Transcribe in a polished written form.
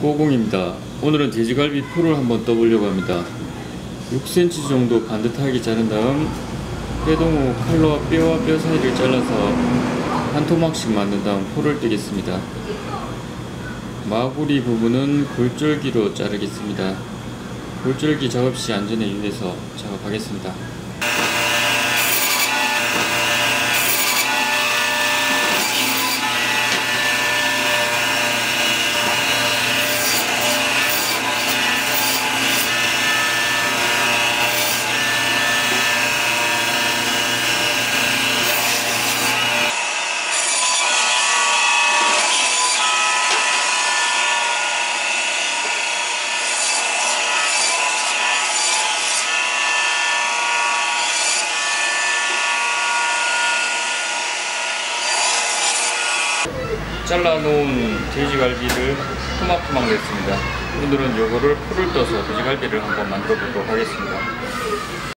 꼬공입니다. 오늘은 돼지갈비 풀을 한번 떠보려고 합니다. 6cm 정도 반듯하게 자른 다음 해동 후 칼로 뼈와 뼈 사이를 잘라서 한 토막씩 만든 다음 풀을 뜨겠습니다. 마구리 부분은 골절기로 자르겠습니다. 골절기 작업 시 안전에 유의해서 작업하겠습니다. 잘라놓은 돼지갈비를 토막토막 냈습니다. 오늘은 요거를 풀을 떠서 돼지갈비를 한번 만들어 보도록 하겠습니다.